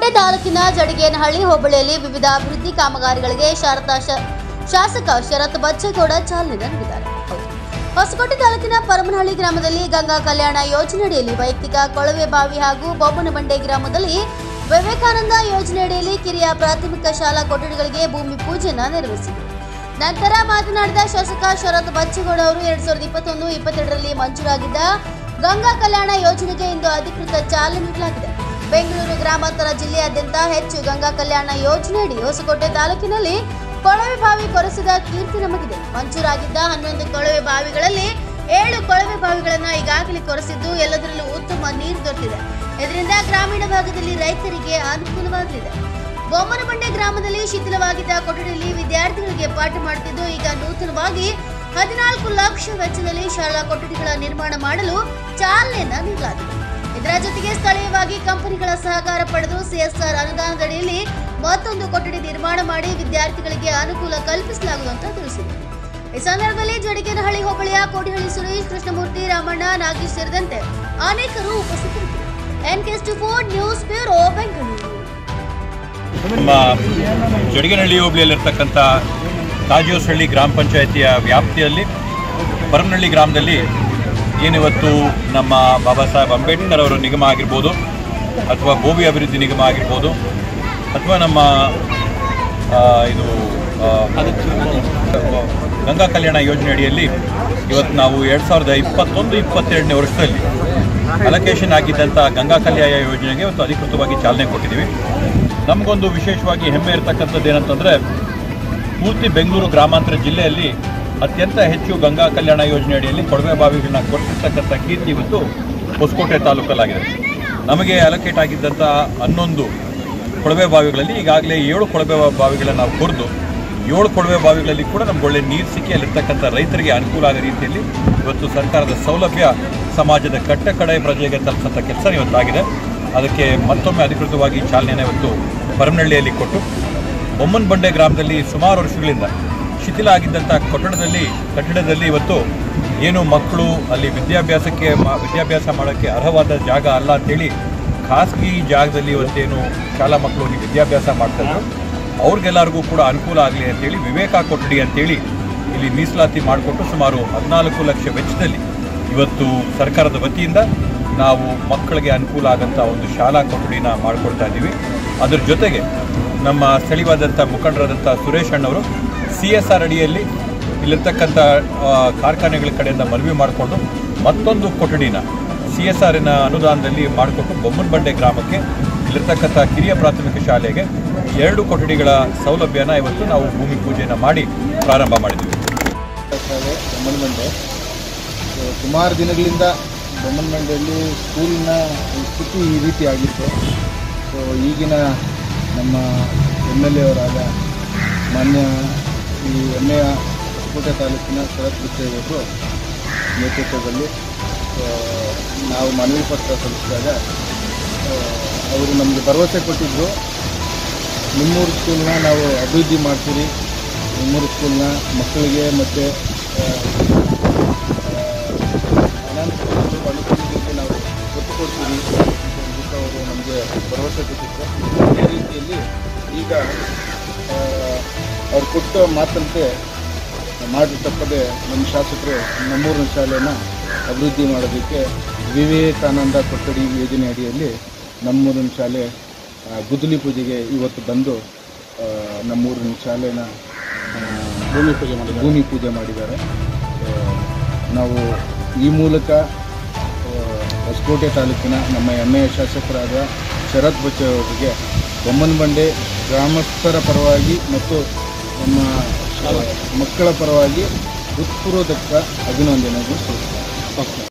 ಹೊಸಕೋಟೆ ತಾಲೂಕಿನ ಜಡಿಗೇನಹಳ್ಳಿ ಹೋಬಳಿಯಲ್ಲಿ ವಿವಿಧ ಅಭಿವೃದ್ಧಿ ಕಾಮಗಾರಿಗಳಿಗೆ ಶಾಸಕ ಶರತ್ ಬಚ್ಚೇಗೌಡ ಚಾಲನೆ ನೀಡಿದ್ದಾರೆ. ಹೊಸಕೋಟೆ ತಾಲೂಕಿನ ಪರಮನಹಳ್ಳಿ ಗ್ರಾಮದಲ್ಲಿ ಗಂಗಾ ಕಲ್ಯಾಣ ಯೋಜನೆಯಡಿಯಲ್ಲಿ ವೈಯಕ್ತಿಕ ಕೊಳವೆ ಬಾವಿ ಹಾಗೂ ಬೊಮ್ಮನಬಂಡೆ ಗ್ರಾಮದಲ್ಲಿ ವಿವೇಕಾನಂದ ಯೋಜನೆಯಡಿಯಲ್ಲಿ ಕಿರಿಯ ಪ್ರಾಥಮಿಕ ಶಾಲಾ ಕೊಠಡಿಗಳಿಗೆ ಭೂಮಿ ಪೂಜೆಯನ್ನು ನೆರವೇರಿಸಿದರು. ನಂತರ ಮಾತನಾಡಿದ ಶಾಸಕ ಶರತ್ ಬಚ್ಚೇಗೌಡ ಅವರು 2021-22ರಲ್ಲಿ ಮಂಜೂರಾಗಿದ್ದ ಗಂಗಾ ಕಲ್ಯಾಣ ಯೋಜನೆಗೆ ಇಂದು ಅಧಿಕೃತ ಚಾಲನೆ ನೀಡಲಾಗಿದೆ. ಬೆಂಗಳೂರು ಗ್ರಾಮಾಂತರ ಜಿಲ್ಲೆಯಾದ್ಯಂತ ಹೆಚ್ಚು ಗಂಗಾ ಕಲ್ಯಾಣ ಯೋಜನೆಯಡಿ ಹೊಸಕೋಟೆ ತಾಲೂಕಿನಲ್ಲಿ ಕೊಳವೆ ಬಾವಿ ಕೊರೆಸಿದ ಕೀರ್ತಿ ನಮಗಿದೆ. ಮಂಜೂರಾಗಿದ್ದ 11 ಕೊಳವೆ ಬಾವಿಗಳಲ್ಲಿ 7 ಕೊಳವೆ ಬಾವಿಗಳನ್ನು ಈಗಾಗಲೇ ಕೊರೆಸಿದ್ದು ಎಲ್ಲದರಲ್ಲೂ ಉತ್ತಮ ನೀರು ದೊರೆತಿದೆ. ಇದರಿಂದ ಗ್ರಾಮೀಣ ಭಾಗದಲ್ಲಿ ರೈತರಿಗೆ ಅನುಕೂಲವಾಗಲಿದೆ. ಬೊಮ್ಮನಬಂಡೆ ಗ್ರಾಮದಲ್ಲಿ ಶಿಥಿಲವಾಗಿದ್ದ ಕೊಠಡಿಯಲ್ಲಿ ವಿದ್ಯಾರ್ಥಿಗಳಿಗೆ ಪಾಠ ಮಾಡುತ್ತಿದ್ದು ಈಗ ನೂತನವಾಗಿ 14 ಲಕ್ಷ ವೆಚ್ಚದಲ್ಲಿ ಶಾಲಾ ಕೊಠಡಿಗಳ ನಿರ್ಮಾಣ ಮಾಡಲು ಚಾಲನೆಯನ್ನು ನೀಡಲಾಗಿದೆ. ಇದರ ಜೊತೆಗೆ ಸ್ಥಳೀಯವಾಗಿ ಕಂಪನಿಗಳ ಸಹಕಾರ ಪಡೆದು ಸಿಎಸ್ಆರ್ ಅನುದಾನದಡಿಯಲ್ಲಿ ಮತ್ತೊಂದು ಕೊಠಡಿ ನಿರ್ಮಾಣ ಮಾಡಿ ವಿದ್ಯಾರ್ಥಿಗಳಿಗೆ ಅನುಕೂಲ ಕಲ್ಪಿಸಲಾಗುವುದು ಅಂತ ತಿಳಿಸಿದರು. ಈ ಸಂದರ್ಭದಲ್ಲಿ ಜಡಿಗೇನಹಳ್ಳಿ ಹೋಬಳಿಯ ಕೋಡಿಹಳ್ಳಿ ಸುರೇಶ್, ಕೃಷ್ಣಮೂರ್ತಿ, ರಾಮಣ್ಣ, ನಾಗೇಶ್ ಸೇರಿದಂತೆ ಅನೇಕರು ಉಪಸ್ಥಿತರಿದ್ದರು. NK24 news bureau, Bengaluru. ನಮ್ಮ ಜಡಿಗೇನಹಳ್ಳಿ ಹೋಬಳಿಯಲ್ಲಿರ್ತಕ್ಕಂಥ ತಾಜೋಸಹಳ್ಳಿ ಗ್ರಾಮ ಪಂಚಾಯಿತಿಯ ವ್ಯಾಪ್ತಿಯಲ್ಲಿ ಪರಮನಹಳ್ಳಿ ಗ್ರಾಮದಲ್ಲಿ ಏನಿವತ್ತು ನಮ್ಮ ಬಾಬಾ ಸಾಹೇಬ್ ಅಂಬೇಡ್ಕರ್ ಅವರ ನಿಗಮ ಆಗಿರ್ಬೋದು, ಅಥವಾ ಭೂಮಿ ಅಭಿವೃದ್ಧಿ ನಿಗಮ ಆಗಿರ್ಬೋದು, ಅಥವಾ ನಮ್ಮ ಇದು ಗಂಗಾ ಕಲ್ಯಾಣ ಯೋಜನೆ ಅಡಿಯಲ್ಲಿ ಇವತ್ತು ನಾವು 2021-22ನೇ ವರ್ಷದಲ್ಲಿ ಅಲೋಕೇಶನ್ ಆಗಿದ್ದಂಥ ಗಂಗಾ ಕಲ್ಯಾಣ ಯೋಜನೆಗೆ ಇವತ್ತು ಅಧಿಕೃತವಾಗಿ ಚಾಲನೆ ಕೊಟ್ಟಿದ್ದೀವಿ. ನಮಗೊಂದು ವಿಶೇಷವಾಗಿ ಹೆಮ್ಮೆ ಇರತಕ್ಕಂಥದ್ದು ಏನಂತಂದರೆ, ಪೂರ್ತಿ ಬೆಂಗಳೂರು ಗ್ರಾಮಾಂತರ ಜಿಲ್ಲೆಯಲ್ಲಿ ಅತ್ಯಂತ ಹೆಚ್ಚು ಗಂಗಾ ಕಲ್ಯಾಣ ಯೋಜನೆ ಅಡಿಯಲ್ಲಿ ಕೊಳವೆ ಬಾವಿಗಳನ್ನ ಕೊರೆಸಿರ್ತಕ್ಕಂಥ ಕೀರ್ತಿ ಇವತ್ತು ಹೊಸಕೋಟೆ ತಾಲೂಕಲ್ಲಾಗಿದೆ. ನಮಗೆ ಅಲೋಕೇಟ್ ಆಗಿದ್ದಂಥ 11 ಕೊಳವೆ ಬಾವಿಗಳಲ್ಲಿ ಈಗಾಗಲೇ 7 ಕೊಳವೆ ಬಾವಿಗಳನ್ನು ನಾವು ಕೊರೆದು 7 ಕೊಳವೆ ಬಾವಿಗಳಲ್ಲಿ ಕೂಡ ನಮ್ಗೆ ಒಳ್ಳೆ ನೀರು ಸಿಕ್ಕಿ ಅಲ್ಲಿರ್ತಕ್ಕಂಥ ರೈತರಿಗೆ ಅನುಕೂಲ ಆಗೋ ರೀತಿಯಲ್ಲಿ ಇವತ್ತು ಸರ್ಕಾರದ ಸೌಲಭ್ಯ ಸಮಾಜದ ಕಟ್ಟಕಡೆ ಪ್ರಜೆಗೆ ತಲುಪಂಥ ಕೆಲಸ ಇವತ್ತಾಗಿದೆ. ಅದಕ್ಕೆ ಮತ್ತೊಮ್ಮೆ ಅಧಿಕೃತವಾಗಿ ಚಾಲನೆಯನ್ನು ಇವತ್ತು ಪರಮನಹಳ್ಳಿಯಲ್ಲಿ ಕೊಟ್ಟು, ಬೊಮ್ಮನಬಂಡೆ ಗ್ರಾಮದಲ್ಲಿ ಸುಮಾರು ವರ್ಷಗಳಿಂದ ಶಿಥಿಲ ಆಗಿದ್ದಂಥ ಕಟ್ಟಡದಲ್ಲಿ ಇವತ್ತು ಏನು ಮಕ್ಕಳು ಅಲ್ಲಿ ವಿದ್ಯಾಭ್ಯಾಸ ಮಾಡೋಕ್ಕೆ ಅರ್ಹವಾದ ಜಾಗ ಅಲ್ಲ ಅಂತೇಳಿ ಖಾಸಗಿ ಜಾಗದಲ್ಲಿ ಇವತ್ತೇನು ಶಾಲಾ ಮಕ್ಕಳು ಹೋಗಿ ವಿದ್ಯಾಭ್ಯಾಸ ಮಾಡ್ತಾಯಿದ್ರು, ಅವ್ರಿಗೆಲ್ಲರಿಗೂ ಕೂಡ ಅನುಕೂಲ ಆಗಲಿ ಅಂತೇಳಿ ವಿವೇಕ ಕೊಠಡಿ ಅಂತೇಳಿ ಇಲ್ಲಿ ಮೀಸಲಾತಿ ಮಾಡಿಕೊಟ್ಟು ಸುಮಾರು 14 ಲಕ್ಷ ವೆಚ್ಚದಲ್ಲಿ ಇವತ್ತು ಸರ್ಕಾರದ ವತಿಯಿಂದ ನಾವು ಮಕ್ಕಳಿಗೆ ಅನುಕೂಲ ಆಗೋಂಥ ಒಂದು ಶಾಲಾ ಕೊಠಡಿನ ಮಾಡಿಕೊಡ್ತಾ ಇದ್ದೀವಿ. ಅದರ ಜೊತೆಗೆ ನಮ್ಮ ಸ್ಥಳೀಯವಾದಂಥ ಮುಖಂಡರಾದಂಥ ಸುರೇಶ್ ಅಣ್ಣವರು CSR ಅಡಿಯಲ್ಲಿ ಇಲ್ಲಿರ್ತಕ್ಕಂಥ ಕಾರ್ಖಾನೆಗಳ ಕಡೆಯಿಂದ ಮನವಿ ಮಾಡಿಕೊಂಡು ಮತ್ತೊಂದು ಕೊಠಡಿನ CSRನ ಅನುದಾನದಲ್ಲಿ ಮಾಡಿಕೊಟ್ಟು ಬೊಮ್ಮನಬಂಡೆ ಗ್ರಾಮಕ್ಕೆ ಇಲ್ಲಿರ್ತಕ್ಕಂಥ ಕಿರಿಯ ಪ್ರಾಥಮಿಕ ಶಾಲೆಗೆ 2 ಕೊಠಡಿಗಳ ಸೌಲಭ್ಯನ ಇವತ್ತು ನಾವು ಭೂಮಿ ಪೂಜೆಯನ್ನು ಮಾಡಿ ಪ್ರಾರಂಭ ಮಾಡಿದ್ದೀವಿ. ಬೊಮ್ಮನಬಂಡೆ ಸುಮಾರು ದಿನಗಳಿಂದ ಬೊಮ್ಮನಬಂಡೆಯಲ್ಲಿ ಸ್ಕೂಲಿನ ಸ್ಥಿತಿ ಈ ರೀತಿ ಆಗಿತ್ತು. ಸೊ ಈಗಿನ ನಮ್ಮ MLA ಅವರಾದ ಮಾನ್ಯ ಈ ಹೆಮ್ಮೆಯ ಹೊಸಕೋಟೆ ತಾಲೂಕಿನ ಶರತ್ ಬಚ್ಚೇಗೌಡರು ನೇತೃತ್ವದಲ್ಲಿ ನಾವು ಮನವಿ ಪತ್ರ ಸಲ್ಲಿಸಿದಾಗ ಅವರು ನಮಗೆ ಭರವಸೆ ಕೊಟ್ಟಿದ್ದರು, ನಿಮ್ಮೂರು ಸ್ಕೂಲ್ನ ನಾವು ಅಭಿವೃದ್ಧಿ ಮಾಡ್ತೀವಿ, ನಿಮ್ಮೂರು ಸ್ಕೂಲ್ನ ಮಕ್ಕಳಿಗೆ ಮತ್ತು ಅನುಕೂಲಗಳಿಗೆ ನಾವು ಒತ್ತು ಕೊಡ್ತೀವಿ ಅಂತ ಅವರು ನಮಗೆ ಭರವಸೆ ಕೊಟ್ಟಿದ್ದರು. ಅದೇ ರೀತಿಯಲ್ಲಿ ಈಗ ಅವ್ರು ಕೊಟ್ಟ ಮಾತಂತೆ ಮಾಡಿ ತಪ್ಪದೆ ನಮ್ಮ ಶಾಸಕರು ನಮ್ಮೂರಿನ ಶಾಲೆಯನ್ನು ಅಭಿವೃದ್ಧಿ ಮಾಡೋದಕ್ಕೆ ವಿವೇಕಾನಂದ ಕೊಠಡಿ ಯೋಜನೆ ಅಡಿಯಲ್ಲಿ ನಮ್ಮೂರಿನ ಶಾಲೆ ಗುದ್ದಲಿ ಪೂಜೆಗೆ ಇವತ್ತು ಬಂದು ನಮ್ಮೂರಿನ ಶಾಲೆನ ಭೂಮಿ ಪೂಜೆ ಮಾಡಿದ್ದಾರೆ. ನಾವು ಈ ಮೂಲಕ ಹೊಸಕೋಟೆ ತಾಲೂಕಿನ ನಮ್ಮ ಹೆಮ್ಮೆಯ ಶಾಸಕರಾದ ಶರತ್ ಬಚ್ಚೇಗೌಡರಿಗೆ ಬೊಮ್ಮನಬಂಡೆ ಗ್ರಾಮಸ್ಥರ ಪರವಾಗಿ ಮತ್ತು ನಮ್ಮ ಮಕ್ಕಳ ಪರವಾಗಿ ಹೃತ್ಪೂರ್ವಕ ಅಭಿನಂದನೆಗಳು ಸಲ್ಲಿಸುತ್ತೇನೆ.